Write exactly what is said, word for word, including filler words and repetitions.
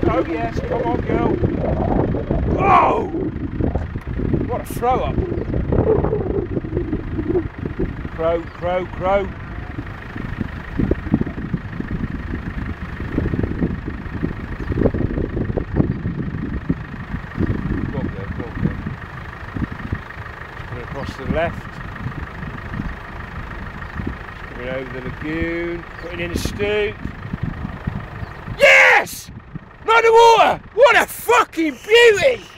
Oh yes, come on girl. Whoa! What a throw up. Crow, crow, crow. Go on girl, go on girl. Put it across to the left. Coming over the lagoon, putting in a stew. Yes! I'm underwater! What a fucking beauty!